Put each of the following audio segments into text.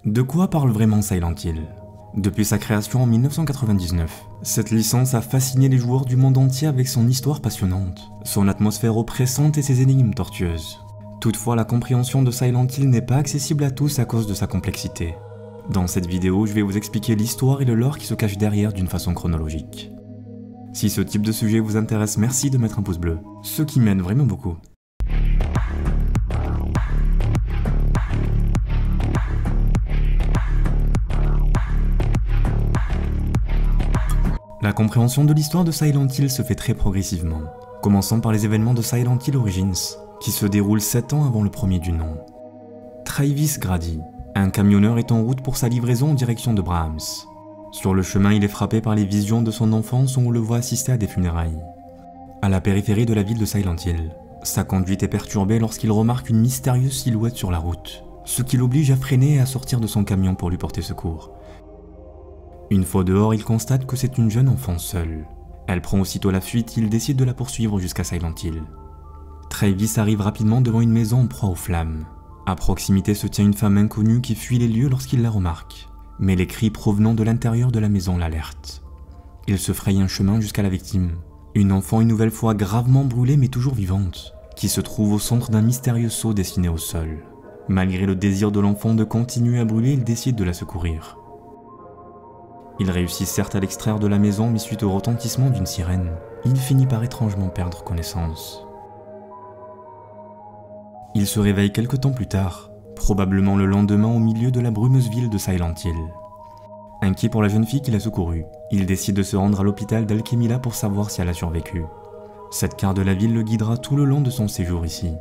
De quoi parle vraiment Silent Hill? Depuis sa création en 1999, cette licence a fasciné les joueurs du monde entier avec son histoire passionnante, son atmosphère oppressante et ses énigmes tortueuses. Toutefois, la compréhension de Silent Hill n'est pas accessible à tous à cause de sa complexité. Dans cette vidéo, je vais vous expliquer l'histoire et le lore qui se cachent derrière d'une façon chronologique. Si ce type de sujet vous intéresse, merci de mettre un pouce bleu, ce qui m'aide vraiment beaucoup. La compréhension de l'histoire de Silent Hill se fait très progressivement, commençant par les événements de Silent Hill Origins, qui se déroulent 7 ans avant le premier du nom. Travis Grady, un camionneur, est en route pour sa livraison en direction de Brahms. Sur le chemin, il est frappé par les visions de son enfance où on le voit assister à des funérailles. À la périphérie de la ville de Silent Hill, sa conduite est perturbée lorsqu'il remarque une mystérieuse silhouette sur la route, ce qui l'oblige à freiner et à sortir de son camion pour lui porter secours. Une fois dehors, il constate que c'est une jeune enfant seule. Elle prend aussitôt la fuite et il décide de la poursuivre jusqu'à Silent Hill. Travis arrive rapidement devant une maison en proie aux flammes. À proximité se tient une femme inconnue qui fuit les lieux lorsqu'il la remarque, mais les cris provenant de l'intérieur de la maison l'alertent. Il se fraye un chemin jusqu'à la victime, une enfant une nouvelle fois gravement brûlée mais toujours vivante, qui se trouve au centre d'un mystérieux seau dessiné au sol. Malgré le désir de l'enfant de continuer à brûler, il décide de la secourir. Il réussit certes à l'extraire de la maison, mais suite au retentissement d'une sirène, il finit par étrangement perdre connaissance. Il se réveille quelque temps plus tard, probablement le lendemain au milieu de la brumeuse ville de Silent Hill. Inquiet pour la jeune fille qu'il a secourue, il décide de se rendre à l'hôpital d'Alchemilla pour savoir si elle a survécu. Cette carte de la ville le guidera tout le long de son séjour ici.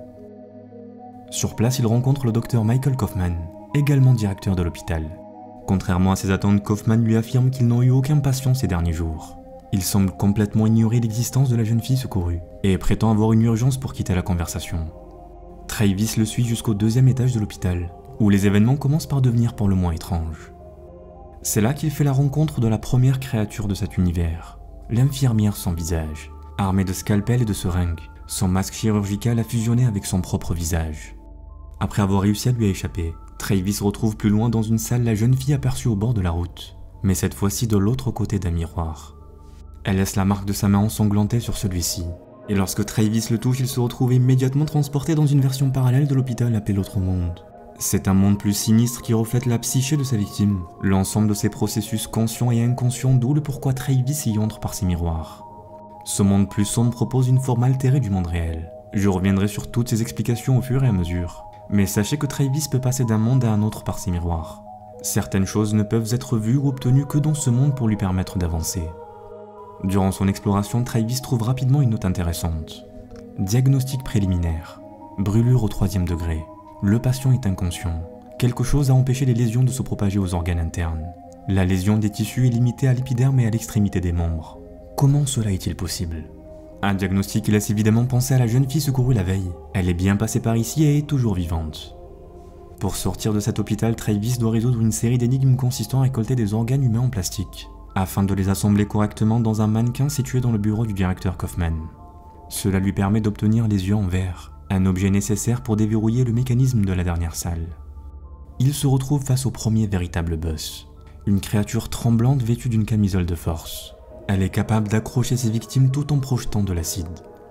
Sur place, il rencontre le docteur Michael Kaufman, également directeur de l'hôpital. Contrairement à ses attentes, Kaufman lui affirme qu'ils n'ont eu aucun patient ces derniers jours. Il semble complètement ignorer l'existence de la jeune fille secourue, et prétend avoir une urgence pour quitter la conversation. Travis le suit jusqu'au 2e étage de l'hôpital, où les événements commencent par devenir pour le moins étranges. C'est là qu'il fait la rencontre de la première créature de cet univers, l'infirmière sans visage, armée de scalpels et de seringues. Son masque chirurgical a fusionné avec son propre visage. Après avoir réussi à lui échapper, Travis retrouve plus loin dans une salle la jeune fille aperçue au bord de la route, mais cette fois-ci de l'autre côté d'un miroir. Elle laisse la marque de sa main ensanglantée sur celui-ci, et lorsque Travis le touche, il se retrouve immédiatement transporté dans une version parallèle de l'hôpital appelée l'autre monde. C'est un monde plus sinistre qui reflète la psyché de sa victime, l'ensemble de ses processus conscients et inconscients, d'où le pourquoi Travis y entre par ses miroirs. Ce monde plus sombre propose une forme altérée du monde réel. Je reviendrai sur toutes ces explications au fur et à mesure. Mais sachez que Travis peut passer d'un monde à un autre par ses miroirs. Certaines choses ne peuvent être vues ou obtenues que dans ce monde pour lui permettre d'avancer. Durant son exploration, Travis trouve rapidement une note intéressante. Diagnostic préliminaire. Brûlure au 3e degré. Le patient est inconscient. Quelque chose a empêché les lésions de se propager aux organes internes. La lésion des tissus est limitée à l'épiderme et à l'extrémité des membres. Comment cela est-il possible ? Un diagnostic qui laisse évidemment penser à la jeune fille secourue la veille. Elle est bien passée par ici et est toujours vivante. Pour sortir de cet hôpital, Travis doit résoudre une série d'énigmes consistant à récolter des organes humains en plastique, afin de les assembler correctement dans un mannequin situé dans le bureau du directeur Kaufman. Cela lui permet d'obtenir les yeux en verre, un objet nécessaire pour déverrouiller le mécanisme de la dernière salle. Il se retrouve face au premier véritable boss, une créature tremblante vêtue d'une camisole de force. Elle est capable d'accrocher ses victimes tout en projetant de l'acide.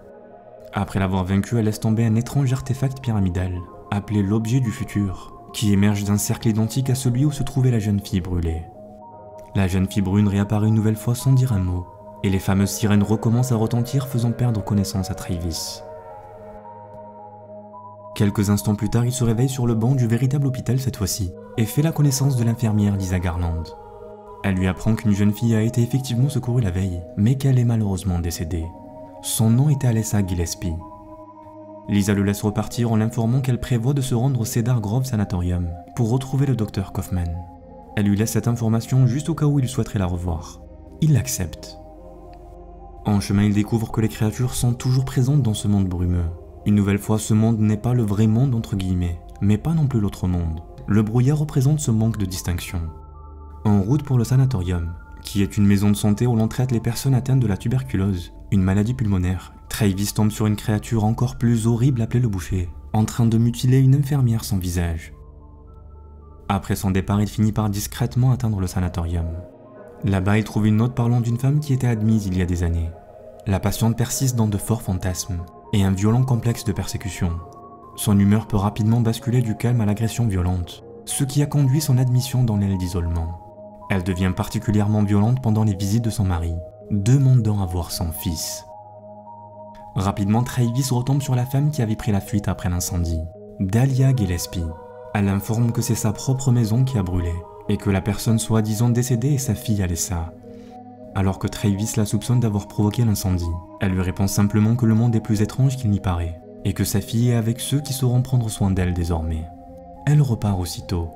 Après l'avoir vaincue, elle laisse tomber un étrange artefact pyramidal, appelé l'objet du futur, qui émerge d'un cercle identique à celui où se trouvait la jeune fille brûlée. La jeune fille brune réapparaît une nouvelle fois sans dire un mot, et les fameuses sirènes recommencent à retentir, faisant perdre connaissance à Travis. Quelques instants plus tard, il se réveille sur le banc du véritable hôpital cette fois-ci, et fait la connaissance de l'infirmière Lisa Garland. Elle lui apprend qu'une jeune fille a été effectivement secourue la veille, mais qu'elle est malheureusement décédée. Son nom était Alessa Gillespie. Lisa le laisse repartir en l'informant qu'elle prévoit de se rendre au Cedar Grove Sanatorium pour retrouver le docteur Kaufman. Elle lui laisse cette information juste au cas où il souhaiterait la revoir. Il l'accepte. En chemin, il découvre que les créatures sont toujours présentes dans ce monde brumeux. Une nouvelle fois, ce monde n'est pas le vrai monde entre guillemets, mais pas non plus l'autre monde. Le brouillard représente ce manque de distinction. En route pour le sanatorium, qui est une maison de santé où l'on traite les personnes atteintes de la tuberculose, une maladie pulmonaire, Travis tombe sur une créature encore plus horrible appelée le boucher, en train de mutiler une infirmière sans visage. Après son départ, il finit par discrètement atteindre le sanatorium. Là-bas, il trouve une note parlant d'une femme qui était admise il y a des années. La patiente persiste dans de forts fantasmes et un violent complexe de persécution. Son humeur peut rapidement basculer du calme à l'agression violente, ce qui a conduit son admission dans l'aile d'isolement. Elle devient particulièrement violente pendant les visites de son mari, demandant à voir son fils. Rapidement, Travis retombe sur la femme qui avait pris la fuite après l'incendie, Dahlia Gillespie. Elle informe que c'est sa propre maison qui a brûlé, et que la personne soi-disant décédée est sa fille Alessa. Alors que Travis la soupçonne d'avoir provoqué l'incendie, elle lui répond simplement que le monde est plus étrange qu'il n'y paraît, et que sa fille est avec ceux qui sauront prendre soin d'elle désormais. Elle repart aussitôt.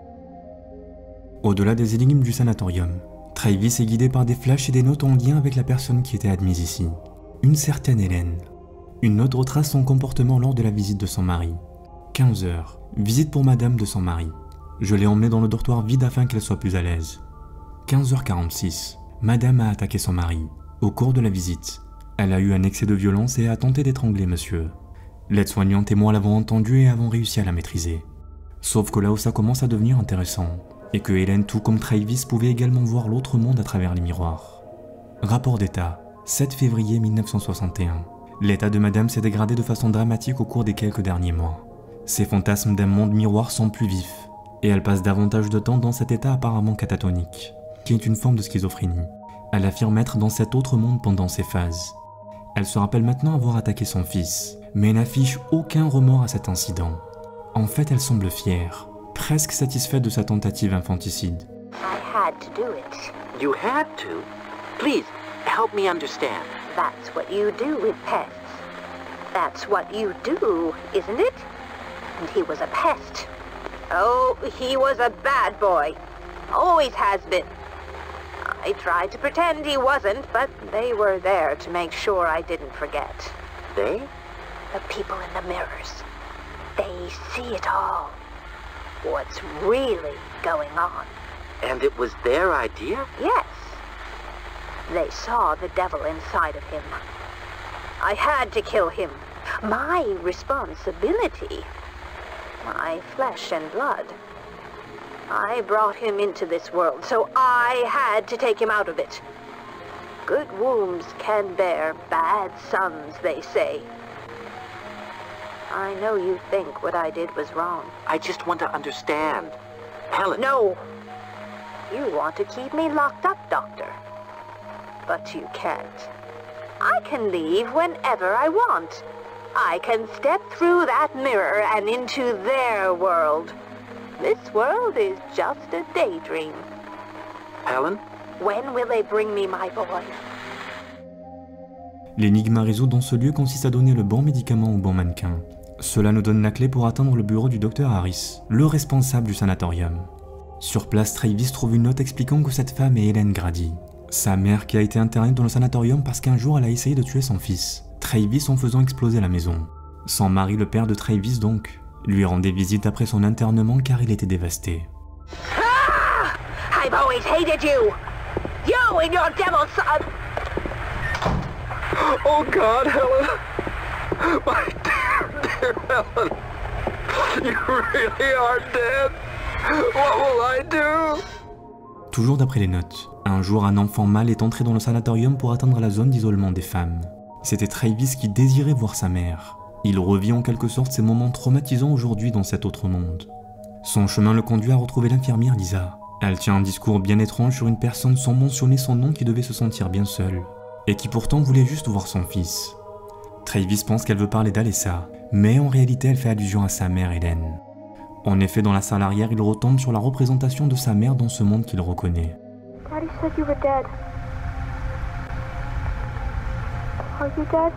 Au-delà des énigmes du sanatorium, Travis est guidé par des flashs et des notes en lien avec la personne qui était admise ici, une certaine Hélène. Une note retrace son comportement lors de la visite de son mari. 15 h, visite pour madame de son mari. Je l'ai emmenée dans le dortoir vide afin qu'elle soit plus à l'aise. 15 h 46, madame a attaqué son mari. Au cours de la visite, elle a eu un excès de violence et a tenté d'étrangler monsieur. L'aide-soignante et moi l'avons entendu et avons réussi à la maîtriser. Sauf que là où ça commence à devenir intéressant, et que Hélène tout comme Travis pouvait également voir l'autre monde à travers les miroirs. Rapport d'état, 7 février 1961. L'état de madame s'est dégradé de façon dramatique au cours des quelques derniers mois. Ses fantasmes d'un monde miroir sont plus vifs, et elle passe davantage de temps dans cet état apparemment catatonique, qui est une forme de schizophrénie. Elle affirme être dans cet autre monde pendant ces phases. Elle se rappelle maintenant avoir attaqué son fils, mais n'affiche aucun remords à cet incident. En fait, elle semble fière, presque satisfaite de sa tentative infanticide. I had to do it. You had to? Please, help me understand. That's what you do with pests. That's what you do, isn't it? And he was a pest. Oh, he was a bad boy. Always has been. I tried to pretend he wasn't, but they were there to make sure I didn't forget. They? The people in the mirrors. They see it all. What's really going on. And it was their idea? Yes. They saw the devil inside of him. I had to kill him. My responsibility. My flesh and blood. I brought him into this world, so I had to take him out of it. Good wombs can bear bad sons, they say. I know you think what I did was wrong. I just want to understand. Helen. No! You want to keep me locked up, Doctor. But you can't. I can leave whenever I want. I can step through that mirror and into their world. This world is just a daydream. Helen? When will they bring me my boy? L'énigme à résoudre dans ce lieu consiste à donner le bon médicament au bon mannequin. Cela nous donne la clé pour atteindre le bureau du docteur Harris, le responsable du sanatorium. Sur place, Travis trouve une note expliquant que cette femme est Hélène Grady, sa mère qui a été internée dans le sanatorium parce qu'un jour elle a essayé de tuer son fils, Travis, en faisant exploser la maison. Son mari, le père de Travis donc, lui rendait visite après son internement car il était dévasté. Ah! I've always hated you! You and your devil son! Oh God, Helen! My dear Helen! You really are dead! What will I do? Toujours d'après les notes, un jour un enfant mâle est entré dans le sanatorium pour atteindre la zone d'isolement des femmes. C'était Travis qui désirait voir sa mère. Il revit en quelque sorte ces moments traumatisants aujourd'hui dans cet autre monde. Son chemin le conduit à retrouver l'infirmière Lisa. Elle tient un discours bien étrange sur une personne sans mentionner son nom qui devait se sentir bien seule, et qui pourtant voulait juste voir son fils. Travis pense qu'elle veut parler d'Alessa, mais en réalité elle fait allusion à sa mère Hélène. En effet, dans la salle arrière, il retombe sur la représentation de sa mère dans ce monde qu'il reconnaît. Daddy said you were dead. Are you dead?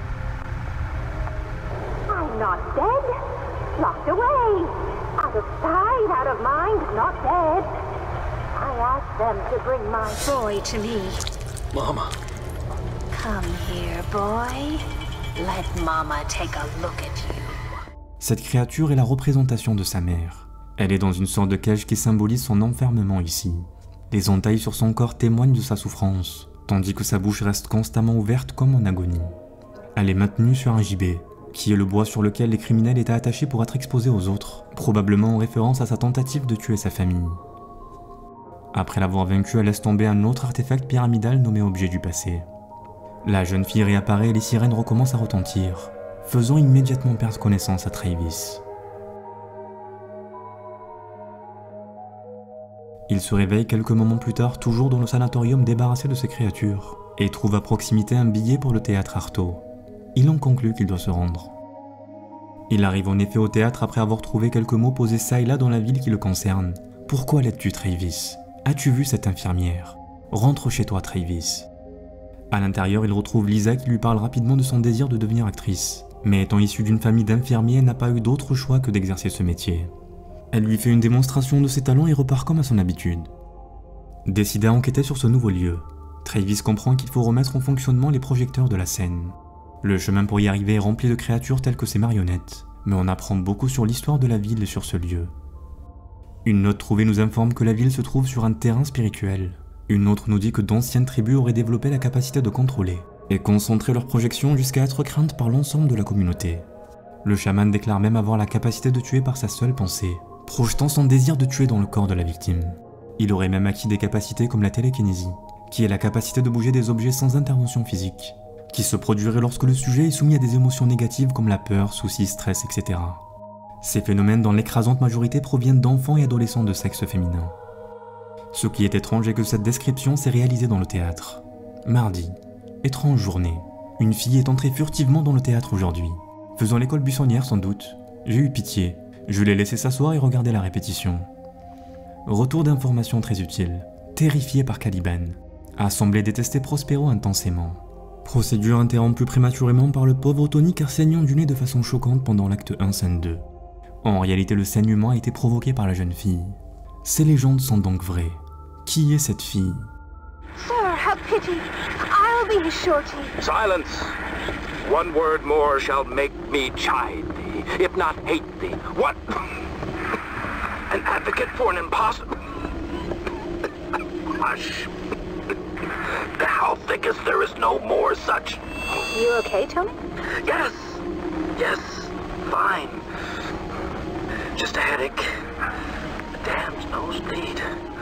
I'm not dead. Locked away. Out of sight, out of mind, not dead. I asked them to bring my boy to me. Mama. Come here, boy. Let Mama take a look at you. Cette créature est la représentation de sa mère. Elle est dans une sorte de cage qui symbolise son enfermement ici. Les entailles sur son corps témoignent de sa souffrance, tandis que sa bouche reste constamment ouverte comme en agonie. Elle est maintenue sur un gibet, qui est le bois sur lequel les criminels étaient attachés pour être exposés aux autres, probablement en référence à sa tentative de tuer sa famille. Après l'avoir vaincu, elle laisse tomber un autre artefact pyramidal nommé objet du passé. La jeune fille réapparaît et les sirènes recommencent à retentir, faisant immédiatement perdre connaissance à Travis. Il se réveille quelques moments plus tard, toujours dans le sanatorium débarrassé de ses créatures, et trouve à proximité un billet pour le théâtre Artaud. Il en conclut qu'il doit se rendre. Il arrive en effet au théâtre après avoir trouvé quelques mots posés çà et là dans la ville qui le concerne. « Pourquoi l'as-tu, Travis? As-tu vu cette infirmière? Rentre chez toi, Travis. » À l'intérieur, il retrouve Lisa qui lui parle rapidement de son désir de devenir actrice. Mais étant issue d'une famille d'infirmiers, elle n'a pas eu d'autre choix que d'exercer ce métier. Elle lui fait une démonstration de ses talents et repart comme à son habitude. Décidé à enquêter sur ce nouveau lieu, Travis comprend qu'il faut remettre en fonctionnement les projecteurs de la scène. Le chemin pour y arriver est rempli de créatures telles que ces marionnettes, mais on apprend beaucoup sur l'histoire de la ville et sur ce lieu. Une note trouvée nous informe que la ville se trouve sur un terrain spirituel. Une autre nous dit que d'anciennes tribus auraient développé la capacité de contrôler et concentrer leurs projections jusqu'à être craintes par l'ensemble de la communauté. Le chaman déclare même avoir la capacité de tuer par sa seule pensée, projetant son désir de tuer dans le corps de la victime. Il aurait même acquis des capacités comme la télékinésie, qui est la capacité de bouger des objets sans intervention physique, qui se produirait lorsque le sujet est soumis à des émotions négatives comme la peur, soucis, stress, etc. Ces phénomènes dans l'écrasante majorité proviennent d'enfants et adolescents de sexe féminin. Ce qui est étrange est que cette description s'est réalisée dans le théâtre. Mardi, étrange journée. Une fille est entrée furtivement dans le théâtre aujourd'hui. Faisant l'école buissonnière sans doute. J'ai eu pitié. Je l'ai laissé s'asseoir et regarder la répétition. Retour d'information très utile. Terrifié par Caliban. A semblé détester Prospero intensément. Procédure interrompue prématurément par le pauvre Tony car saignant du nez de façon choquante pendant l'acte 1 scène 2. En réalité, le saignement a été provoqué par la jeune fille. Ces légendes sont donc vraies. Qui est cette fille? Sir, have pity. I'll be his shorty. Silence! One word more shall make me chide thee, if not hate thee. What? An advocate for an impossible... Hush. Thou thinkest there is no more such... You okay, Tony? Yes! Yes, fine. Just a headache. A damned nosebleed.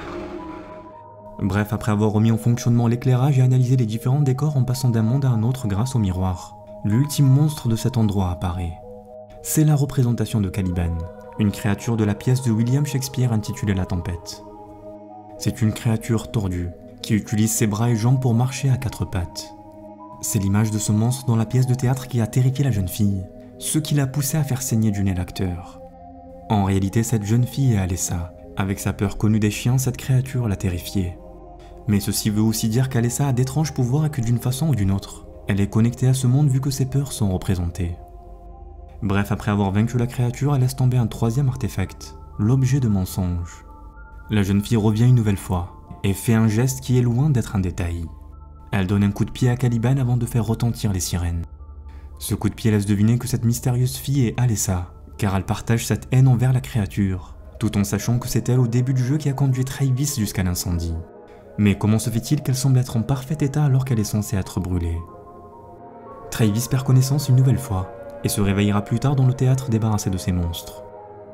Bref, après avoir remis en fonctionnement l'éclairage et analysé les différents décors en passant d'un monde à un autre grâce au miroir, l'ultime monstre de cet endroit apparaît. C'est la représentation de Caliban, une créature de la pièce de William Shakespeare intitulée La Tempête. C'est une créature tordue, qui utilise ses bras et jambes pour marcher à quatre pattes. C'est l'image de ce monstre dans la pièce de théâtre qui a terrifié la jeune fille, ce qui l'a poussé à faire saigner du nez l'acteur. En réalité, cette jeune fille est Alessa. Avec sa peur connue des chiens, cette créature l'a terrifiée. Mais ceci veut aussi dire qu'Alessa a d'étranges pouvoirs et que d'une façon ou d'une autre, elle est connectée à ce monde vu que ses peurs sont représentées. Bref, après avoir vaincu la créature, elle laisse tomber un troisième artefact, l'objet de mensonge. La jeune fille revient une nouvelle fois, et fait un geste qui est loin d'être un détail. Elle donne un coup de pied à Caliban avant de faire retentir les sirènes. Ce coup de pied laisse deviner que cette mystérieuse fille est Alessa, car elle partage cette haine envers la créature, tout en sachant que c'est elle au début du jeu qui a conduit Travis jusqu'à l'incendie. Mais comment se fait-il qu'elle semble être en parfait état alors qu'elle est censée être brûlée? Travis perd connaissance une nouvelle fois, et se réveillera plus tard dans le théâtre débarrassé de ses monstres.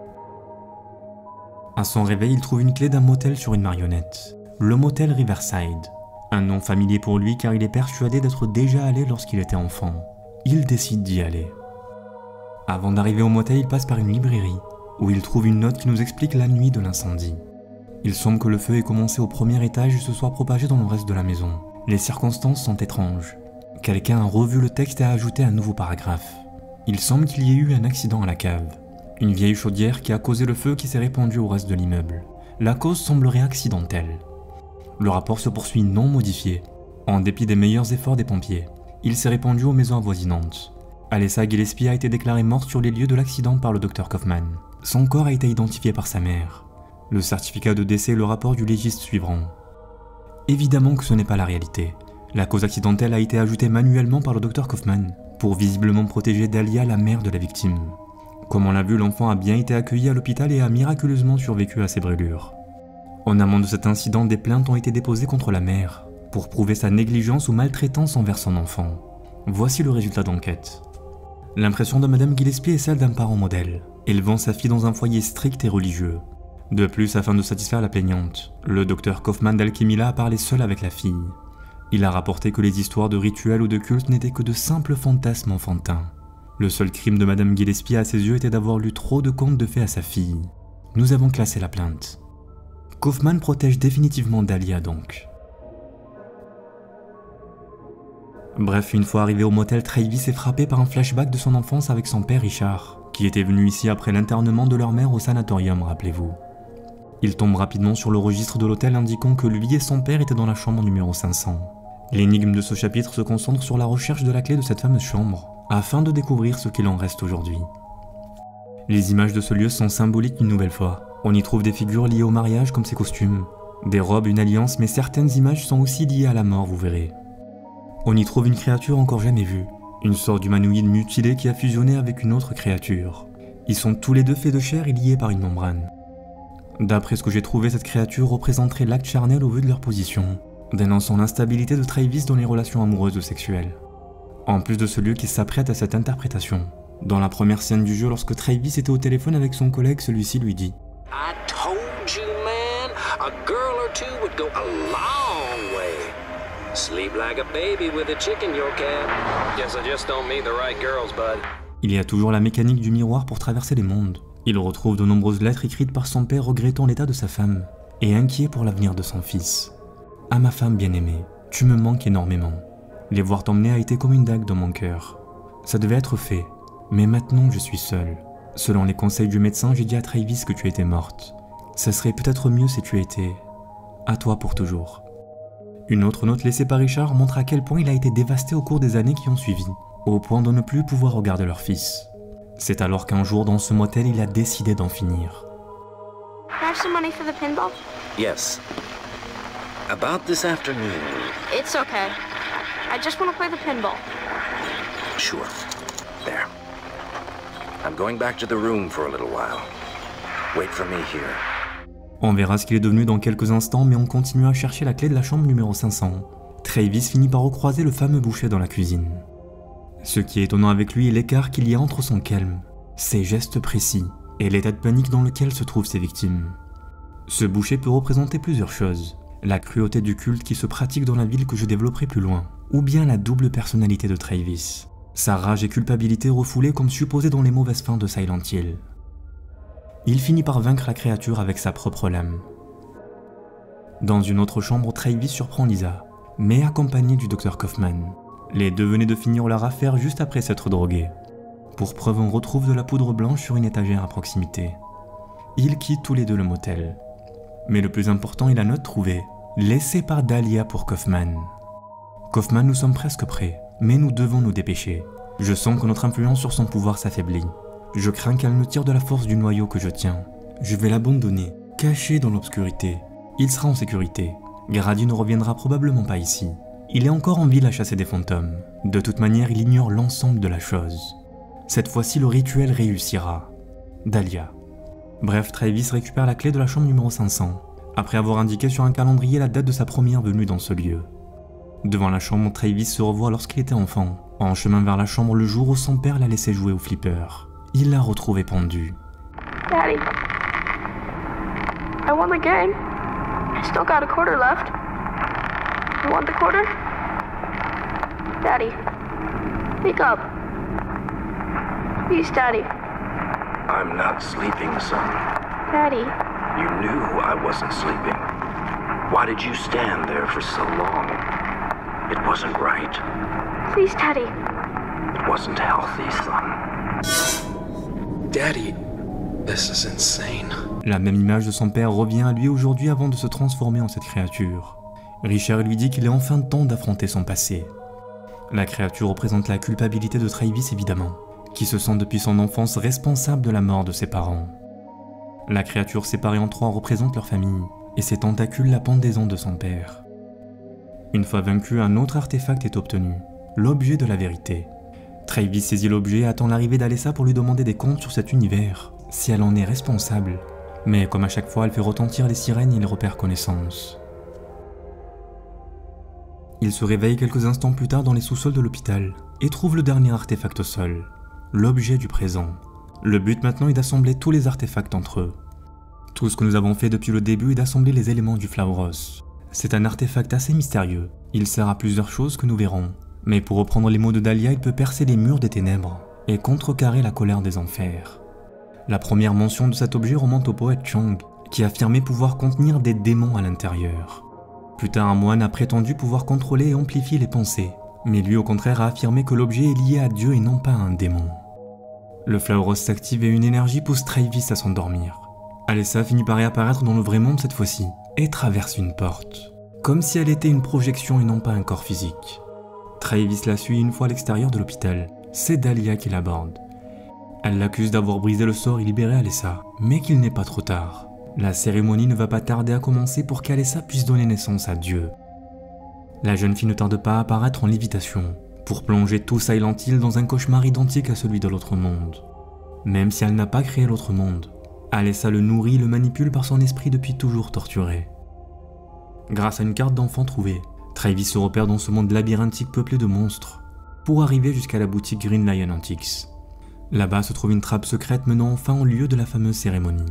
À son réveil, il trouve une clé d'un motel sur une marionnette, le motel Riverside, un nom familier pour lui car il est persuadé d'être déjà allé lorsqu'il était enfant. Il décide d'y aller. Avant d'arriver au motel, il passe par une librairie, où il trouve une note qui nous explique la nuit de l'incendie. Il semble que le feu ait commencé au premier étage et se soit propagé dans le reste de la maison. Les circonstances sont étranges. Quelqu'un a revu le texte et a ajouté un nouveau paragraphe. Il semble qu'il y ait eu un accident à la cave. Une vieille chaudière qui a causé le feu qui s'est répandu au reste de l'immeuble. La cause semblerait accidentelle. Le rapport se poursuit non modifié. En dépit des meilleurs efforts des pompiers, il s'est répandu aux maisons avoisinantes. Alessa Gillespie a été déclarée morte sur les lieux de l'accident par le Dr Kaufman. Son corps a été identifié par sa mère. Le certificat de décès et le rapport du légiste suivront. Évidemment que ce n'est pas la réalité. La cause accidentelle a été ajoutée manuellement par le Dr Kaufman, pour visiblement protéger Dahlia, la mère de la victime. Comme on l'a vu, l'enfant a bien été accueilli à l'hôpital et a miraculeusement survécu à ses brûlures. En amont de cet incident, des plaintes ont été déposées contre la mère, pour prouver sa négligence ou maltraitance envers son enfant. Voici le résultat d'enquête. L'impression de Madame Gillespie est celle d'un parent modèle, élevant sa fille dans un foyer strict et religieux. De plus, afin de satisfaire la plaignante, le docteur Kaufman d'Alchemilla a parlé seul avec la fille. Il a rapporté que les histoires de rituels ou de cultes n'étaient que de simples fantasmes enfantins. Le seul crime de Madame Gillespie à ses yeux était d'avoir lu trop de contes de fées à sa fille. Nous avons classé la plainte. Kaufman protège définitivement Dahlia donc. Bref, une fois arrivé au motel, Travis est frappé par un flashback de son enfance avec son père Richard, qui était venu ici après l'internement de leur mère au sanatorium, rappelez-vous. Il tombe rapidement sur le registre de l'hôtel indiquant que lui et son père étaient dans la chambre numéro 500. L'énigme de ce chapitre se concentre sur la recherche de la clé de cette fameuse chambre, afin de découvrir ce qu'il en reste aujourd'hui. Les images de ce lieu sont symboliques une nouvelle fois. On y trouve des figures liées au mariage comme ses costumes, des robes, une alliance, mais certaines images sont aussi liées à la mort, vous verrez. On y trouve une créature encore jamais vue, une sorte d'humanoïde mutilé qui a fusionné avec une autre créature. Ils sont tous les deux faits de chair et liés par une membrane. D'après ce que j'ai trouvé, cette créature représenterait l'acte charnel au vu de leur position, dénonçant l'instabilité de Travis dans les relations amoureuses ou sexuelles. En plus de ce lieu qui s'apprête à cette interprétation. Dans la première scène du jeu, lorsque Travis était au téléphone avec son collègue, celui-ci lui dit « I told you, man, a girl or two would go a long way. Sleep like a baby with a chicken, your cat. Guess I just don't meet the right girls, bud. » Il y a toujours la mécanique du miroir pour traverser les mondes. Il retrouve de nombreuses lettres écrites par son père regrettant l'état de sa femme et inquiet pour l'avenir de son fils. « À ma femme bien-aimée, tu me manques énormément. Les voir t'emmener a été comme une dague dans mon cœur. Ça devait être fait, mais maintenant je suis seul. Selon les conseils du médecin, j'ai dit à Travis que tu étais morte. Ça serait peut-être mieux si tu étais... à toi pour toujours. » Une autre note laissée par Richard montre à quel point il a été dévasté au cours des années qui ont suivi, au point de ne plus pouvoir regarder leur fils. C'est alors qu'un jour, dans ce motel, il a décidé d'en finir. Can I have some money for the pinball? Yes. About this afternoon. It's okay. I just want to play the pinball. Sure. There. I'm going back to the room for a little while. Wait for me here. On verra ce qu'il est devenu dans quelques instants, mais on continue à chercher la clé de la chambre numéro 500. Travis finit par recroiser le fameux boucher dans la cuisine. Ce qui est étonnant avec lui est l'écart qu'il y a entre son calme, ses gestes précis, et l'état de panique dans lequel se trouvent ses victimes. Ce boucher peut représenter plusieurs choses. La cruauté du culte qui se pratique dans la ville que je développerai plus loin, ou bien la double personnalité de Travis, sa rage et culpabilité refoulées comme supposé dans les mauvaises fins de Silent Hill. Il finit par vaincre la créature avec sa propre lame. Dans une autre chambre, Travis surprend Lisa, mais accompagné du Dr Kaufman. Les deux venaient de finir leur affaire juste après s'être drogués. Pour preuve, on retrouve de la poudre blanche sur une étagère à proximité. Ils quittent tous les deux le motel. Mais le plus important est la note trouvée, laissée par Dahlia pour Kaufman. Kaufman, nous sommes presque prêts, mais nous devons nous dépêcher. Je sens que notre influence sur son pouvoir s'affaiblit. Je crains qu'elle ne tire de la force du noyau que je tiens. Je vais l'abandonner, caché dans l'obscurité. Il sera en sécurité. Grady ne reviendra probablement pas ici. Il est encore en ville à chasser des fantômes. De toute manière, il ignore l'ensemble de la chose. Cette fois-ci, le rituel réussira. Dahlia. Bref, Travis récupère la clé de la chambre numéro 500, après avoir indiqué sur un calendrier la date de sa première venue dans ce lieu. Devant la chambre, Travis se revoit lorsqu'il était enfant, en chemin vers la chambre le jour où son père l'a laissé jouer au flipper. Il l'a retrouvé pendu. Daddy, I won the game. I still got a quarter left. You want the quarter? Daddy, wake up. Please, Daddy. I'm not sleeping, son. Daddy. You knew I wasn't sleeping. Why did you stand there for so long? It wasn't right. Please, Daddy. It wasn't healthy, son. Daddy, this is insane. La même image de son père revient à lui aujourd'hui avant de se transformer en cette créature. Richard lui dit qu'il est enfin temps d'affronter son passé. La créature représente la culpabilité de Travis évidemment, qui se sent depuis son enfance responsable de la mort de ses parents. La créature séparée en trois représente leur famille, et ses tentacules la pendaison de son père. Une fois vaincu, un autre artefact est obtenu, l'objet de la vérité. Travis saisit l'objet et attend l'arrivée d'Alessa pour lui demander des comptes sur cet univers, si elle en est responsable. Mais comme à chaque fois, elle fait retentir les sirènes et il repère connaissance. Il se réveille quelques instants plus tard dans les sous-sols de l'hôpital et trouve le dernier artefact au sol. l'objet du présent. Le but maintenant est d'assembler tous les artefacts entre eux. Tout ce que nous avons fait depuis le début est d'assembler les éléments du Flauros. C'est un artefact assez mystérieux, il sert à plusieurs choses que nous verrons. Mais pour reprendre les mots de Dahlia, il peut percer les murs des ténèbres et contrecarrer la colère des enfers. La première mention de cet objet remonte au poète Chong, qui affirmait pouvoir contenir des démons à l'intérieur. Plus tard, un moine a prétendu pouvoir contrôler et amplifier les pensées, mais lui au contraire a affirmé que l'objet est lié à Dieu et non pas à un démon. Le Flauros s'active et une énergie pousse Travis à s'endormir. Alessa finit par réapparaître dans le vrai monde cette fois-ci, et traverse une porte, comme si elle était une projection et non pas un corps physique. Travis la suit une fois à l'extérieur de l'hôpital, c'est Dahlia qui l'aborde. Elle l'accuse d'avoir brisé le sort et libéré Alessa, mais qu'il n'est pas trop tard. La cérémonie ne va pas tarder à commencer pour qu'Alessa puisse donner naissance à Dieu. La jeune fille ne tarde pas à apparaître en lévitation, pour plonger tout Silent Hill dans un cauchemar identique à celui de l'autre monde. Même si elle n'a pas créé l'autre monde, Alessa le nourrit et le manipule par son esprit depuis toujours torturé. Grâce à une carte d'enfant trouvée, Travis se repère dans ce monde labyrinthique peuplé de monstres, pour arriver jusqu'à la boutique Green Lion Antiques. Là-bas se trouve une trappe secrète menant enfin au lieu de la fameuse cérémonie.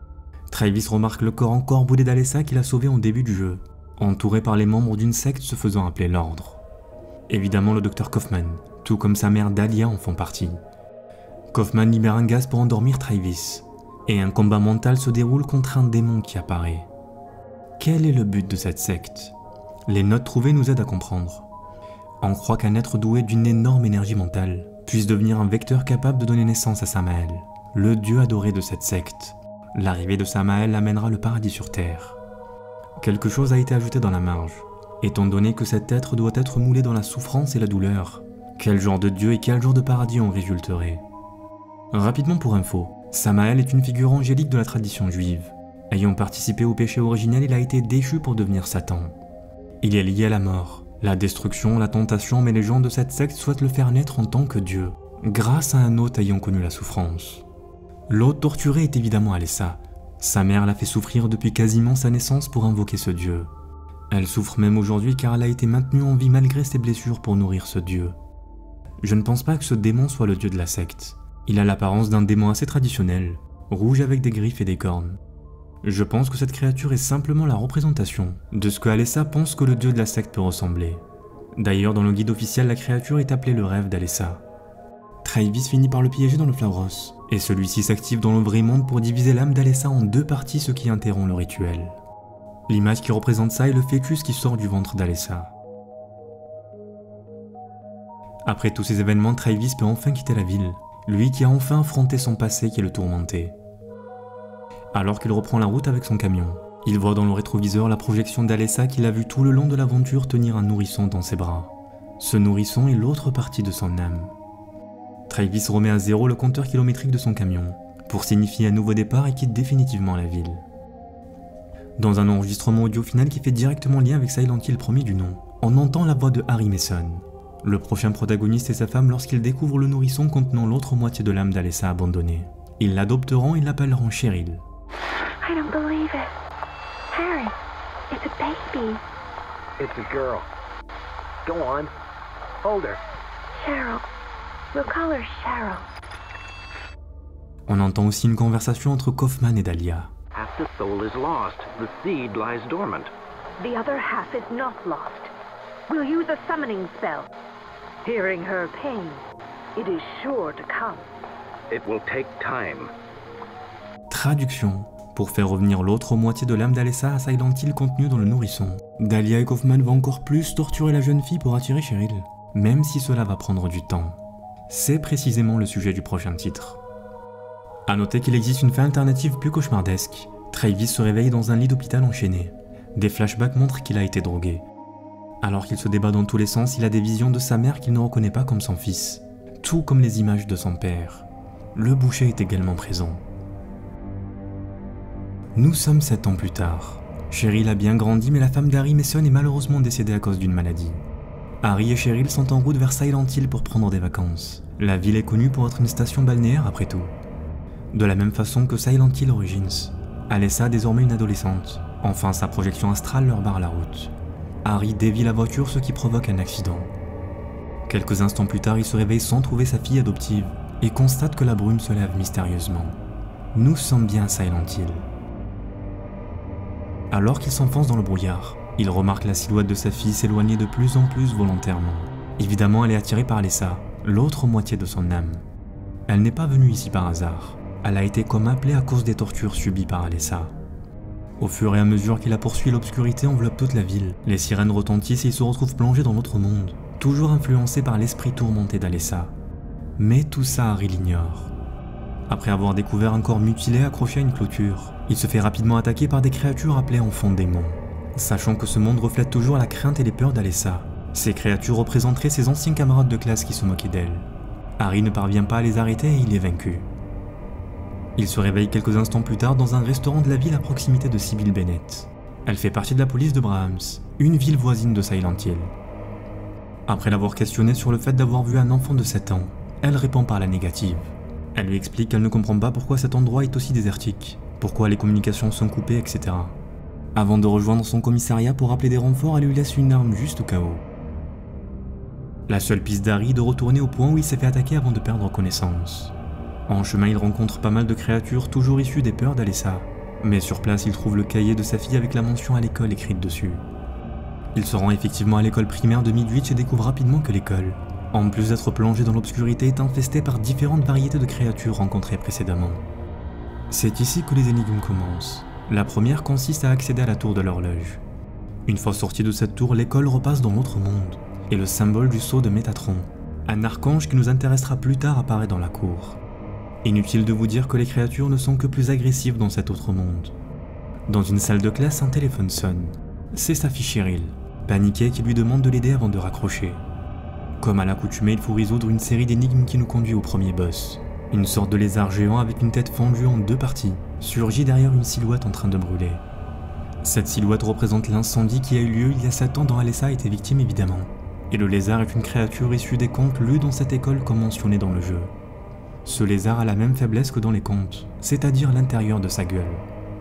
Travis remarque le corps encore boudé d'Alessa qu'il a sauvé au début du jeu, entouré par les membres d'une secte se faisant appeler l'Ordre. Évidemment, le Dr Kaufman, tout comme sa mère Dahlia en font partie. Kaufman libère un gaz pour endormir Travis, et un combat mental se déroule contre un démon qui apparaît. Quel est le but de cette secte? Les notes trouvées nous aident à comprendre. On croit qu'un être doué d'une énorme énergie mentale puisse devenir un vecteur capable de donner naissance à Samael, le dieu adoré de cette secte. L'arrivée de Samael amènera le paradis sur terre. Quelque chose a été ajouté dans la marge, étant donné que cet être doit être moulé dans la souffrance et la douleur. Quel genre de dieu et quel genre de paradis en résulterait? Rapidement pour info, Samael est une figure angélique de la tradition juive. Ayant participé au péché originel, il a été déchu pour devenir Satan. Il est lié à la mort, la destruction, la tentation, mais les gens de cette secte souhaitent le faire naître en tant que Dieu, grâce à un hôte ayant connu la souffrance. L'hôte torturé est évidemment Alessa. Sa mère l'a fait souffrir depuis quasiment sa naissance pour invoquer ce Dieu. Elle souffre même aujourd'hui car elle a été maintenue en vie malgré ses blessures pour nourrir ce Dieu. Je ne pense pas que ce démon soit le dieu de la secte. Il a l'apparence d'un démon assez traditionnel, rouge avec des griffes et des cornes. Je pense que cette créature est simplement la représentation de ce que Alessa pense que le dieu de la secte peut ressembler. D'ailleurs, dans le guide officiel, la créature est appelée le rêve d'Alessa. Travis finit par le piéger dans le Flauros, et celui-ci s'active dans le vrai monde pour diviser l'âme d'Alessa en deux parties, ce qui interrompt le rituel. L'image qui représente ça est le fœtus qui sort du ventre d'Alessa. Après tous ces événements, Travis peut enfin quitter la ville, lui qui a enfin affronté son passé qui le tourmentait. Alors qu'il reprend la route avec son camion, il voit dans le rétroviseur la projection d'Alessa qu'il a vu tout le long de l'aventure tenir un nourrisson dans ses bras. Ce nourrisson est l'autre partie de son âme. Travis remet à zéro le compteur kilométrique de son camion, pour signifier un nouveau départ et quitte définitivement la ville. Dans un enregistrement audio final qui fait directement lien avec Silent Hill premier du nom, on entend la voix de Harry Mason, le prochain protagoniste et sa femme lorsqu'ils découvrent le nourrisson contenant l'autre moitié de l'âme d'Alessa abandonnée. Ils l'adopteront et l'appelleront Cheryl. I don't believe it. Harry, it's a baby. It's a girl. Go on. Hold her. Cheryl. We'll call her Cheryl. On entend aussi une conversation entre Kaufman et Dahlia. Half the soul is lost. The seed lies dormant. The other half is not lost. We'll use a summoning spell. Hearing her pain, it is sure to come. It will take time. Traduction. Pour faire revenir l'autre moitié de l'âme d'Alessa à Silent Hill contenue dans le nourrisson, Dahlia et Kaufman vont encore plus torturer la jeune fille pour attirer Cheryl, même si cela va prendre du temps. C'est précisément le sujet du prochain titre. A noter qu'il existe une fin alternative plus cauchemardesque. Travis se réveille dans un lit d'hôpital enchaîné. Des flashbacks montrent qu'il a été drogué. Alors qu'il se débat dans tous les sens, il a des visions de sa mère qu'il ne reconnaît pas comme son fils, tout comme les images de son père. Le boucher est également présent. Nous sommes 7 ans plus tard. Cheryl a bien grandi, mais la femme d'Harry Mason est malheureusement décédée à cause d'une maladie. Harry et Cheryl sont en route vers Silent Hill pour prendre des vacances. La ville est connue pour être une station balnéaire après tout. De la même façon que Silent Hill Origins, Alessa, désormais une adolescente. Enfin, sa projection astrale leur barre la route. Harry dévie la voiture, ce qui provoque un accident. Quelques instants plus tard, il se réveille sans trouver sa fille adoptive, et constate que la brume se lève mystérieusement. Nous sommes bien à Silent Hill. Alors qu'il s'enfonce dans le brouillard, il remarque la silhouette de sa fille s'éloigner de plus en plus volontairement. Évidemment, elle est attirée par Alessa, l'autre moitié de son âme. Elle n'est pas venue ici par hasard. Elle a été comme appelée à cause des tortures subies par Alessa. Au fur et à mesure qu'il la poursuit, l'obscurité enveloppe toute la ville. Les sirènes retentissent et il se retrouve plongé dans l'autre monde, toujours influencé par l'esprit tourmenté d'Alessa. Mais tout ça, Harry l'ignore. Après avoir découvert un corps mutilé accroché à une clôture, il se fait rapidement attaquer par des créatures appelées enfants démons. Sachant que ce monde reflète toujours la crainte et les peurs d'Alessa, ces créatures représenteraient ses anciens camarades de classe qui se moquaient d'elle. Harry ne parvient pas à les arrêter et il est vaincu. Il se réveille quelques instants plus tard dans un restaurant de la ville à proximité de Sybil Bennett. Elle fait partie de la police de Brahms, une ville voisine de Silent Hill. Après l'avoir questionnée sur le fait d'avoir vu un enfant de 7 ans, elle répond par la négative. Elle lui explique qu'elle ne comprend pas pourquoi cet endroit est aussi désertique, pourquoi les communications sont coupées, etc. Avant de rejoindre son commissariat pour appeler des renforts, elle lui laisse une arme juste au cas où. La seule piste d'Harry est de retourner au point où il s'est fait attaquer avant de perdre connaissance. En chemin, il rencontre pas mal de créatures toujours issues des peurs d'Alessa, mais sur place, il trouve le cahier de sa fille avec la mention à l'école écrite dessus. Il se rend effectivement à l'école primaire de Midwich et découvre rapidement que l'école, en plus d'être plongée dans l'obscurité, est infestée par différentes variétés de créatures rencontrées précédemment. C'est ici que les énigmes commencent. La première consiste à accéder à la tour de l'horloge. Une fois sorti de cette tour, l'école repasse dans l'autre monde, et le symbole du sceau de Métatron, un archange qui nous intéressera plus tard, apparaît dans la cour. Inutile de vous dire que les créatures ne sont que plus agressives dans cet autre monde. Dans une salle de classe, un téléphone sonne. C'est sa fille Cheryl, paniquée, qui lui demande de l'aider avant de raccrocher. Comme à l'accoutumée, il faut résoudre une série d'énigmes qui nous conduit au premier boss. Une sorte de lézard géant avec une tête fendue en 2 parties, surgit derrière une silhouette en train de brûler. Cette silhouette représente l'incendie qui a eu lieu il y a 7 ans dont Alessa était victime évidemment. Et le lézard est une créature issue des contes lus dans cette école comme mentionné dans le jeu. Ce lézard a la même faiblesse que dans les contes, c'est-à-dire l'intérieur de sa gueule.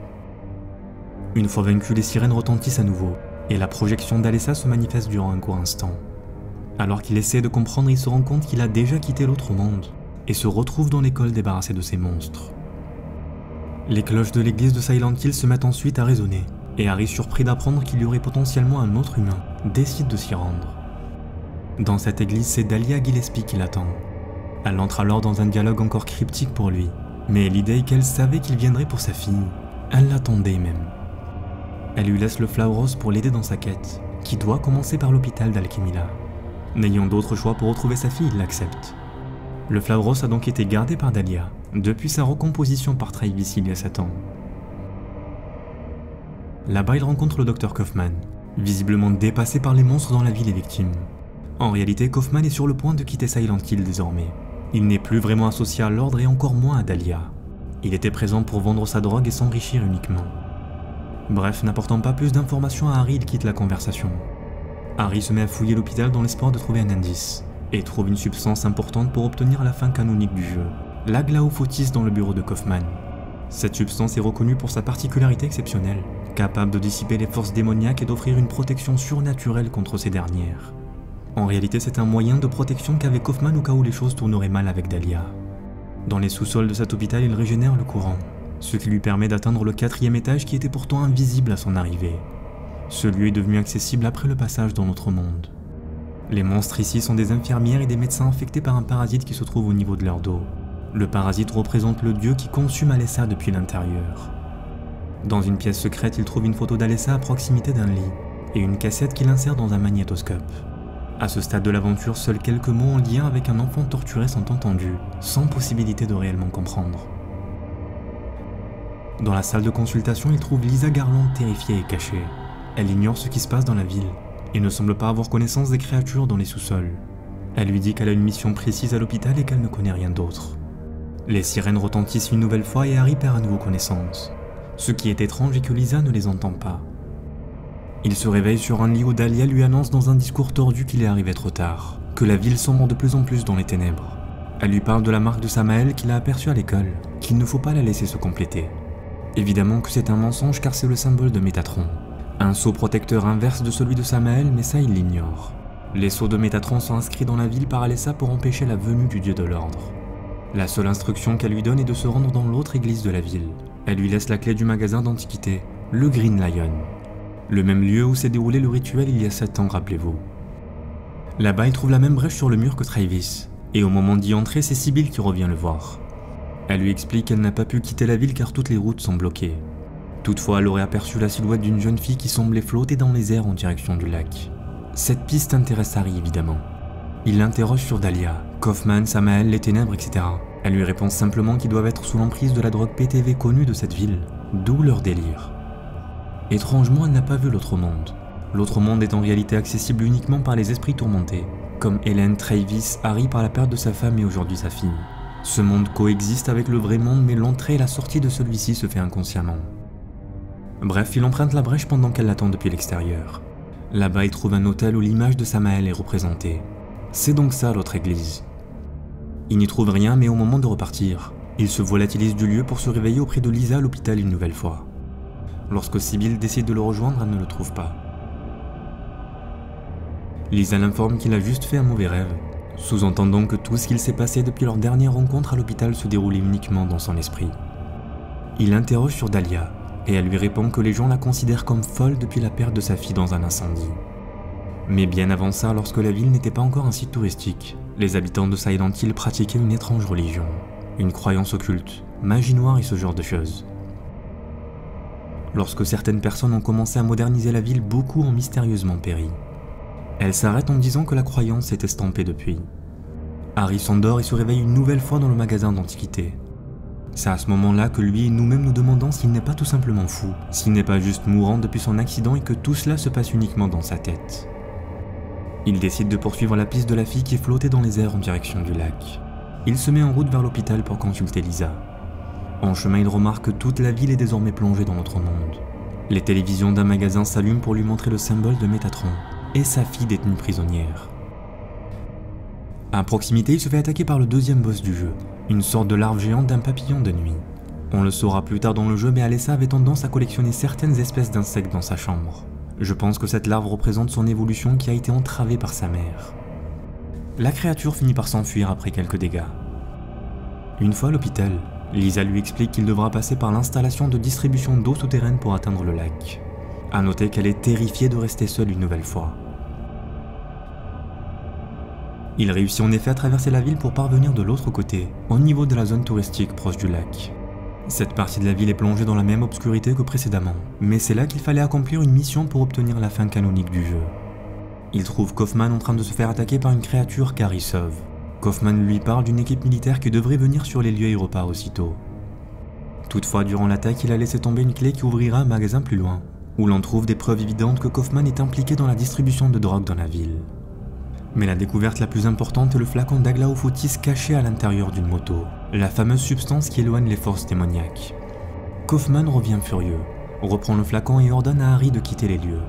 Une fois vaincu, les sirènes retentissent à nouveau, et la projection d'Alessa se manifeste durant un court instant. Alors qu'il essaie de comprendre, il se rend compte qu'il a déjà quitté l'autre monde, et se retrouve dans l'école débarrassé de ses monstres. Les cloches de l'église de Silent Hill se mettent ensuite à résonner, et Harry, surpris d'apprendre qu'il y aurait potentiellement un autre humain, décide de s'y rendre. Dans cette église, c'est Dahlia Gillespie qui l'attend. Elle entre alors dans un dialogue encore cryptique pour lui, mais l'idée est qu'elle savait qu'il viendrait pour sa fille. Elle l'attendait même. Elle lui laisse le Flauros pour l'aider dans sa quête, qui doit commencer par l'hôpital d'Alchemilla. N'ayant d'autre choix pour retrouver sa fille, il l'accepte. Le Flauros a donc été gardé par Dahlia, depuis sa recomposition par Travis il y a 7 ans. Là-bas, il rencontre le Dr Kaufman, visiblement dépassé par les monstres dont la ville est victime. En réalité, Kaufman est sur le point de quitter Silent Hill désormais. Il n'est plus vraiment associé à l'ordre et encore moins à Dahlia. Il était présent pour vendre sa drogue et s'enrichir uniquement. Bref, n'apportant pas plus d'informations à Harry, il quitte la conversation. Harry se met à fouiller l'hôpital dans l'espoir de trouver un indice, et trouve une substance importante pour obtenir la fin canonique du jeu, la Glaophotis dans le bureau de Kaufman. Cette substance est reconnue pour sa particularité exceptionnelle, capable de dissiper les forces démoniaques et d'offrir une protection surnaturelle contre ces dernières. En réalité, c'est un moyen de protection qu'avait Kaufman au cas où les choses tourneraient mal avec Dahlia. Dans les sous-sols de cet hôpital, il régénère le courant, ce qui lui permet d'atteindre le 4e étage qui était pourtant invisible à son arrivée. Ce lieu est devenu accessible après le passage dans notre monde. Les monstres ici sont des infirmières et des médecins infectés par un parasite qui se trouve au niveau de leur dos. Le parasite représente le dieu qui consume Alessa depuis l'intérieur. Dans une pièce secrète, il trouve une photo d'Alessa à proximité d'un lit, et une cassette qu'il insère dans un magnétoscope. À ce stade de l'aventure, seuls quelques mots en lien avec un enfant torturé sont entendus, sans possibilité de réellement comprendre. Dans la salle de consultation, il trouve Lisa Garland terrifiée et cachée. Elle ignore ce qui se passe dans la ville, et ne semble pas avoir connaissance des créatures dans les sous-sols. Elle lui dit qu'elle a une mission précise à l'hôpital et qu'elle ne connaît rien d'autre. Les sirènes retentissent une nouvelle fois et Harry perd à nouveau connaissance. Ce qui est étrange est que Lisa ne les entend pas. Il se réveille sur un lit où Dahlia lui annonce dans un discours tordu qu'il est arrivé trop tard, que la ville sombre de plus en plus dans les ténèbres. Elle lui parle de la marque de Samael qu'il a aperçue à l'école, qu'il ne faut pas la laisser se compléter. Évidemment que c'est un mensonge car c'est le symbole de Métatron. Un sceau protecteur inverse de celui de Samael, mais ça il l'ignore. Les sceaux de Métatron sont inscrits dans la ville par Alessa pour empêcher la venue du dieu de l'ordre. La seule instruction qu'elle lui donne est de se rendre dans l'autre église de la ville. Elle lui laisse la clé du magasin d'antiquités, le Green Lion. Le même lieu où s'est déroulé le rituel il y a 7 ans, rappelez-vous. Là-bas, il trouve la même brèche sur le mur que Travis, et au moment d'y entrer, c'est Sybil qui revient le voir. Elle lui explique qu'elle n'a pas pu quitter la ville car toutes les routes sont bloquées. Toutefois, elle aurait aperçu la silhouette d'une jeune fille qui semblait flotter dans les airs en direction du lac. Cette piste intéresse Harry évidemment. Il l'interroge sur Dahlia, Kaufman, Samael, les ténèbres, etc. Elle lui répond simplement qu'ils doivent être sous l'emprise de la drogue PTV connue de cette ville, d'où leur délire. Étrangement, elle n'a pas vu l'autre monde. L'autre monde est en réalité accessible uniquement par les esprits tourmentés, comme Helen, Travis, Harry par la perte de sa femme et aujourd'hui sa fille. Ce monde coexiste avec le vrai monde, mais l'entrée et la sortie de celui-ci se fait inconsciemment. Bref, il emprunte la brèche pendant qu'elle l'attend depuis l'extérieur. Là-bas, il trouve un hôtel où l'image de Samael est représentée. C'est donc ça l'autre église. Il n'y trouve rien, mais au moment de repartir, il se volatilise du lieu pour se réveiller auprès de Lisa à l'hôpital une nouvelle fois. Lorsque Sybil décide de le rejoindre, elle ne le trouve pas. Lisa l'informe qu'il a juste fait un mauvais rêve, sous-entendant que tout ce qu'il s'est passé depuis leur dernière rencontre à l'hôpital se déroulait uniquement dans son esprit. Il l'interroge sur Dahlia, et elle lui répond que les gens la considèrent comme folle depuis la perte de sa fille dans un incendie. Mais bien avant ça, lorsque la ville n'était pas encore un site touristique, les habitants de Silent Hill pratiquaient une étrange religion, une croyance occulte, magie noire et ce genre de choses. Lorsque certaines personnes ont commencé à moderniser la ville, beaucoup ont mystérieusement péri. Elle s'arrête en disant que la croyance s'est estampée depuis. Harry s'endort et se réveille une nouvelle fois dans le magasin d'antiquités. C'est à ce moment-là que lui et nous-mêmes nous demandons s'il n'est pas tout simplement fou, s'il n'est pas juste mourant depuis son accident et que tout cela se passe uniquement dans sa tête. Il décide de poursuivre la piste de la fille qui flottait dans les airs en direction du lac. Il se met en route vers l'hôpital pour consulter Lisa. En chemin, il remarque que toute la ville est désormais plongée dans l'autre monde. Les télévisions d'un magasin s'allument pour lui montrer le symbole de Métatron et sa fille détenue prisonnière. À proximité, il se fait attaquer par le deuxième boss du jeu, une sorte de larve géante d'un papillon de nuit. On le saura plus tard dans le jeu, mais Alessa avait tendance à collectionner certaines espèces d'insectes dans sa chambre. Je pense que cette larve représente son évolution qui a été entravée par sa mère. La créature finit par s'enfuir après quelques dégâts. Une fois à l'hôpital, Lisa lui explique qu'il devra passer par l'installation de distribution d'eau souterraine pour atteindre le lac. A noter qu'elle est terrifiée de rester seule une nouvelle fois. Il réussit en effet à traverser la ville pour parvenir de l'autre côté, au niveau de la zone touristique proche du lac. Cette partie de la ville est plongée dans la même obscurité que précédemment, mais c'est là qu'il fallait accomplir une mission pour obtenir la fin canonique du jeu. Il trouve Kaufman en train de se faire attaquer par une créature qu'Harry sauve. Kaufman lui parle d'une équipe militaire qui devrait venir sur les lieux et repart aussitôt. Toutefois, durant l'attaque, il a laissé tomber une clé qui ouvrira un magasin plus loin, où l'on trouve des preuves évidentes que Kaufman est impliqué dans la distribution de drogue dans la ville. Mais la découverte la plus importante est le flacon d'Aglaophotis caché à l'intérieur d'une moto, la fameuse substance qui éloigne les forces démoniaques. Kaufman revient furieux, reprend le flacon et ordonne à Harry de quitter les lieux.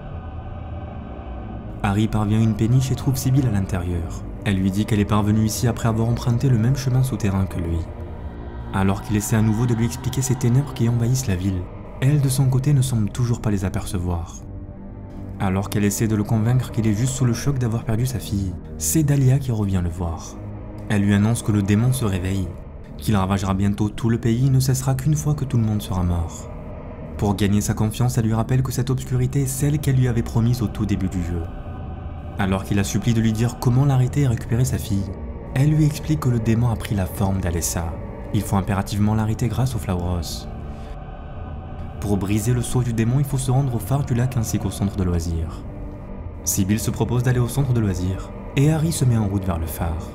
Harry parvient à une péniche et trouve Sybil à l'intérieur. Elle lui dit qu'elle est parvenue ici après avoir emprunté le même chemin souterrain que lui. Alors qu'il essaie à nouveau de lui expliquer ces ténèbres qui envahissent la ville, elle de son côté ne semble toujours pas les apercevoir. Alors qu'elle essaie de le convaincre qu'il est juste sous le choc d'avoir perdu sa fille, c'est Dahlia qui revient le voir. Elle lui annonce que le démon se réveille, qu'il ravagera bientôt tout le pays et ne cessera qu'une fois que tout le monde sera mort. Pour gagner sa confiance, elle lui rappelle que cette obscurité est celle qu'elle lui avait promise au tout début du jeu. Alors qu'il la supplie de lui dire comment l'arrêter et récupérer sa fille, elle lui explique que le démon a pris la forme d'Alessa. Il faut impérativement l'arrêter grâce au Flauros. Pour briser le sceau du démon, il faut se rendre au phare du lac ainsi qu'au centre de loisirs. Sybil se propose d'aller au centre de loisirs, et Harry se met en route vers le phare.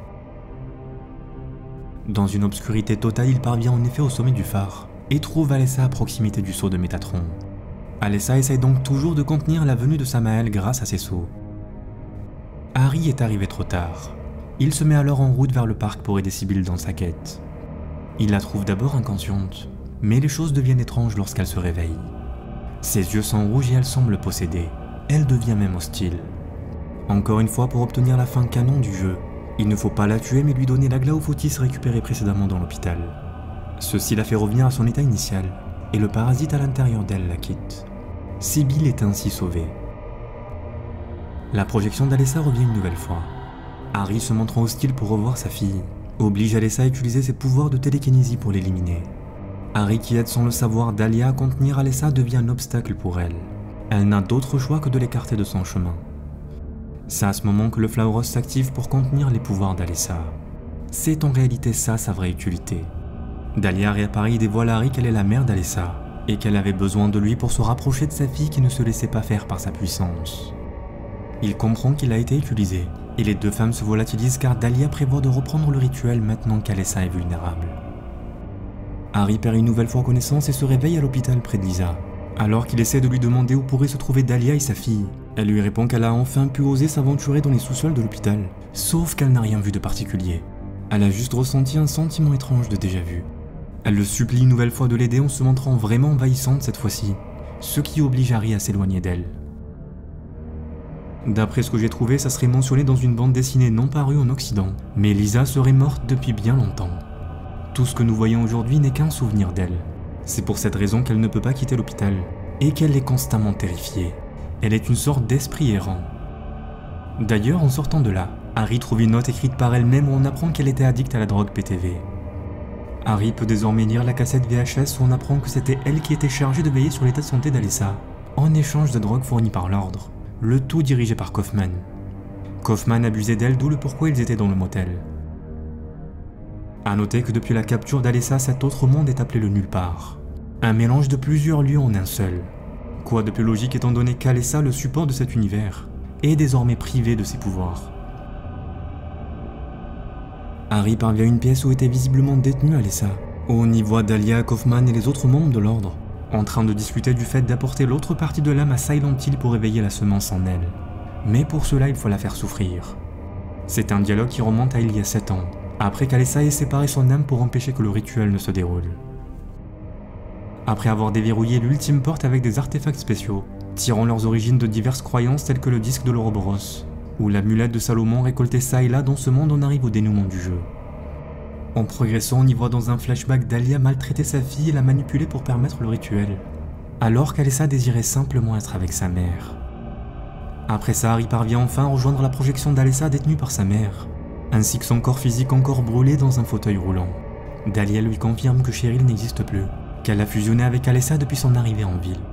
Dans une obscurité totale, il parvient en effet au sommet du phare, et trouve Alessa à proximité du sceau de Métatron. Alessa essaye donc toujours de contenir la venue de Samael grâce à ses sceaux. Harry est arrivé trop tard. Il se met alors en route vers le parc pour aider Sybil dans sa quête. Il la trouve d'abord inconsciente, mais les choses deviennent étranges lorsqu'elle se réveille. Ses yeux sont rouges et elle semble possédée. Elle devient même hostile. Encore une fois, pour obtenir la fin canon du jeu, il ne faut pas la tuer mais lui donner l'Aglaophotis récupérée précédemment dans l'hôpital. Ceci la fait revenir à son état initial, et le parasite à l'intérieur d'elle la quitte. Sybil est ainsi sauvée. La projection d'Alessa revient une nouvelle fois. Harry se montrant hostile pour revoir sa fille. oblige Alessa à utiliser ses pouvoirs de télékinésie pour l'éliminer. Harry, qui aide sans le savoir Dahlia à contenir Alessa, devient un obstacle pour elle. Elle n'a d'autre choix que de l'écarter de son chemin. C'est à ce moment que le Flauros s'active pour contenir les pouvoirs d'Alessa. C'est en réalité ça sa vraie utilité. Dahlia réapparaît et dévoile à Harry qu'elle est la mère d'Alessa, et qu'elle avait besoin de lui pour se rapprocher de sa fille qui ne se laissait pas faire par sa puissance. Il comprend qu'il a été utilisé, et les deux femmes se volatilisent car Dahlia prévoit de reprendre le rituel maintenant qu'Alessa est vulnérable. Harry perd une nouvelle fois connaissance et se réveille à l'hôpital près de Lisa. Alors qu'il essaie de lui demander où pourrait se trouver Dahlia et sa fille, elle lui répond qu'elle a enfin pu oser s'aventurer dans les sous-sols de l'hôpital, sauf qu'elle n'a rien vu de particulier. Elle a juste ressenti un sentiment étrange de déjà-vu. Elle le supplie une nouvelle fois de l'aider en se montrant vraiment envahissante cette fois-ci, ce qui oblige Harry à s'éloigner d'elle. D'après ce que j'ai trouvé, ça serait mentionné dans une bande dessinée non parue en Occident, mais Lisa serait morte depuis bien longtemps. Tout ce que nous voyons aujourd'hui n'est qu'un souvenir d'elle. C'est pour cette raison qu'elle ne peut pas quitter l'hôpital, et qu'elle est constamment terrifiée. Elle est une sorte d'esprit errant. D'ailleurs, en sortant de là, Harry trouve une note écrite par elle-même où on apprend qu'elle était addicte à la drogue PTV. Harry peut désormais lire la cassette VHS où on apprend que c'était elle qui était chargée de veiller sur l'état de santé d'Alessa, en échange de drogue fournie par l'ordre, le tout dirigé par Kaufman. Kaufman abusait d'elle, d'où le pourquoi ils étaient dans le motel. A noter que depuis la capture d'Alessa, cet autre monde est appelé le Nulle Part. Un mélange de plusieurs lieux en un seul. Quoi de plus logique étant donné qu'Alessa, le support de cet univers, est désormais privé de ses pouvoirs. Harry parvient à une pièce où était visiblement détenue Alessa, où on y voit Dahlia, Kaufman et les autres membres de l'ordre, en train de discuter du fait d'apporter l'autre partie de l'âme à Silent Hill pour éveiller la semence en elle. Mais pour cela, il faut la faire souffrir. C'est un dialogue qui remonte à il y a 7 ans, après qu'Alessa ait séparé son âme pour empêcher que le rituel ne se déroule. Après avoir déverrouillé l'ultime porte avec des artefacts spéciaux, tirant leurs origines de diverses croyances telles que le disque de l'Ouroboros, ou l'amulette de Salomon récoltée ça et là dans ce monde, on arrive au dénouement du jeu. En progressant, on y voit dans un flashback Dahlia maltraiter sa fille et la manipuler pour permettre le rituel, alors qu'Alessa désirait simplement être avec sa mère. Après ça, Harry parvient enfin à rejoindre la projection d'Alessa détenue par sa mère, ainsi que son corps physique encore brûlé dans un fauteuil roulant. Dahlia lui confirme que Cheryl n'existe plus, qu'elle a fusionné avec Alessa depuis son arrivée en ville.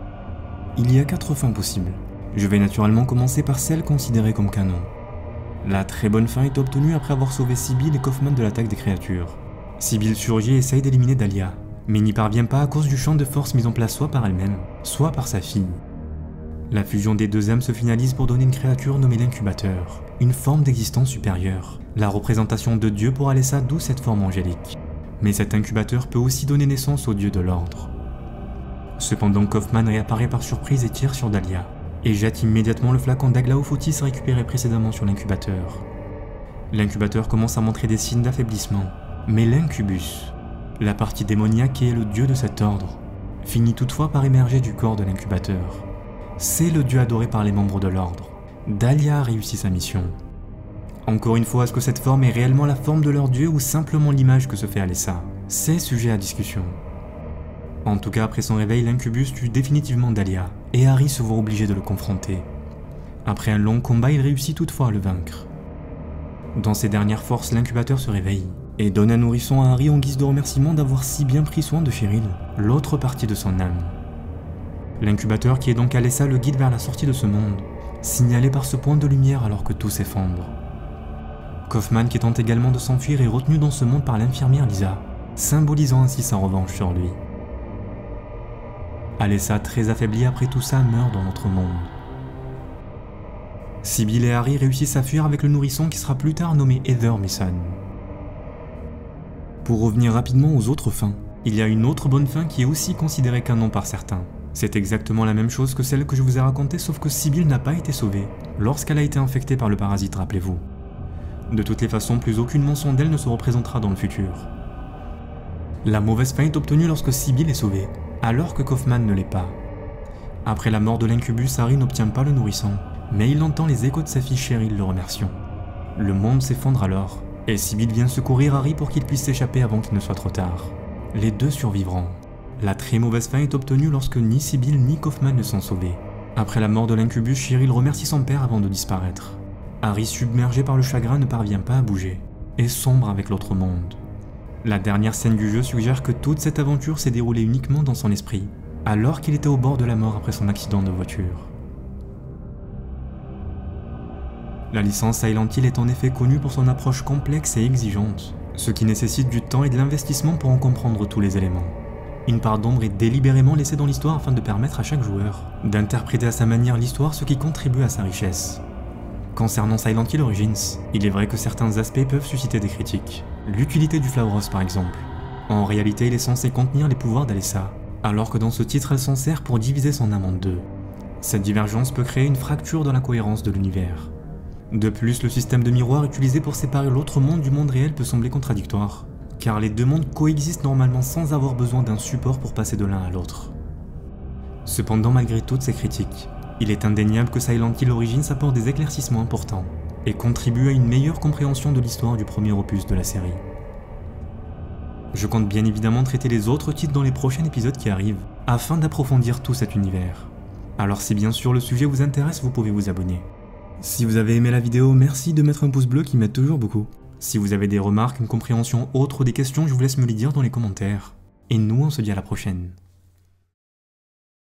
Il y a 4 fins possibles. Je vais naturellement commencer par celle considérée comme canon. La très bonne fin est obtenue après avoir sauvé Sybil et Kaufman de l'attaque des créatures. Sybil surgit et essaye d'éliminer Dahlia, mais n'y parvient pas à cause du champ de force mis en place soit par elle-même, soit par sa fille. La fusion des deux âmes se finalise pour donner une créature nommée l'incubateur, une forme d'existence supérieure, la représentation de Dieu pour Alessa, d'où cette forme angélique. Mais cet incubateur peut aussi donner naissance au dieu de l'ordre. Cependant, Kaufman réapparaît par surprise et tire sur Dahlia, et jette immédiatement le flacon d'Aglaophotis récupéré précédemment sur l'incubateur. L'incubateur commence à montrer des signes d'affaiblissement, mais l'incubus, la partie démoniaque qui est le dieu de cet ordre, finit toutefois par émerger du corps de l'incubateur. C'est le dieu adoré par les membres de l'ordre. Dahlia a réussi sa mission. Encore une fois, est-ce que cette forme est réellement la forme de leur dieu ou simplement l'image que se fait Alessa? C'est sujet à discussion. En tout cas, après son réveil, l'incubus tue définitivement Dahlia, et Harry se voit obligé de le confronter. Après un long combat, il réussit toutefois à le vaincre. Dans ses dernières forces, l'incubateur se réveille, et donne un nourrisson à Harry en guise de remerciement d'avoir si bien pris soin de Cheryl, l'autre partie de son âme. L'incubateur, qui est donc Alessa, le guide vers la sortie de ce monde, signalé par ce point de lumière alors que tout s'effondre. Kaufman, qui tente également de s'enfuir, est retenu dans ce monde par l'infirmière Lisa, symbolisant ainsi sa revanche sur lui. Alessa, très affaiblie après tout ça, meurt dans notre monde. Sybil et Harry réussissent à fuir avec le nourrisson qui sera plus tard nommé Heather Mason. Pour revenir rapidement aux autres fins, il y a une autre bonne fin qui est aussi considérée canon par certains. C'est exactement la même chose que celle que je vous ai racontée, sauf que Sybil n'a pas été sauvée lorsqu'elle a été infectée par le parasite, rappelez-vous. De toutes les façons, plus aucune mention d'elle ne se représentera dans le futur. La mauvaise fin est obtenue lorsque Sybil est sauvée, alors que Kaufman ne l'est pas. Après la mort de l'incubus, Harry n'obtient pas le nourrisson, mais il entend les échos de sa fille Cheryl le remerciant. Le monde s'effondre alors, et Sybil vient secourir Harry pour qu'il puisse s'échapper avant qu'il ne soit trop tard. Les deux survivront. La très mauvaise fin est obtenue lorsque ni Sybil ni Kaufman ne sont sauvés. Après la mort de l'incubus, Cheryl remercie son père avant de disparaître. Harry, submergé par le chagrin, ne parvient pas à bouger, et sombre avec l'autre monde. La dernière scène du jeu suggère que toute cette aventure s'est déroulée uniquement dans son esprit, alors qu'il était au bord de la mort après son accident de voiture. La licence Silent Hill est en effet connue pour son approche complexe et exigeante, ce qui nécessite du temps et de l'investissement pour en comprendre tous les éléments. Une part d'ombre est délibérément laissée dans l'histoire afin de permettre à chaque joueur d'interpréter à sa manière l'histoire, ce qui contribue à sa richesse. Concernant Silent Hill Origins, il est vrai que certains aspects peuvent susciter des critiques. L'utilité du Flauros par exemple. En réalité, il est censé contenir les pouvoirs d'Alessa, alors que dans ce titre elle s'en sert pour diviser son âme en deux. Cette divergence peut créer une fracture dans la cohérence de l'univers. De plus, le système de miroir utilisé pour séparer l'autre monde du monde réel peut sembler contradictoire, car les deux mondes coexistent normalement sans avoir besoin d'un support pour passer de l'un à l'autre. Cependant, malgré toutes ces critiques, il est indéniable que Silent Hill Origins apporte des éclaircissements importants et contribue à une meilleure compréhension de l'histoire du premier opus de la série. Je compte bien évidemment traiter les autres titres dans les prochains épisodes qui arrivent, afin d'approfondir tout cet univers. Alors si bien sûr le sujet vous intéresse, vous pouvez vous abonner. Si vous avez aimé la vidéo, merci de mettre un pouce bleu qui m'aide toujours beaucoup. Si vous avez des remarques, une compréhension autre ou des questions, je vous laisse me les dire dans les commentaires. Et nous, on se dit à la prochaine.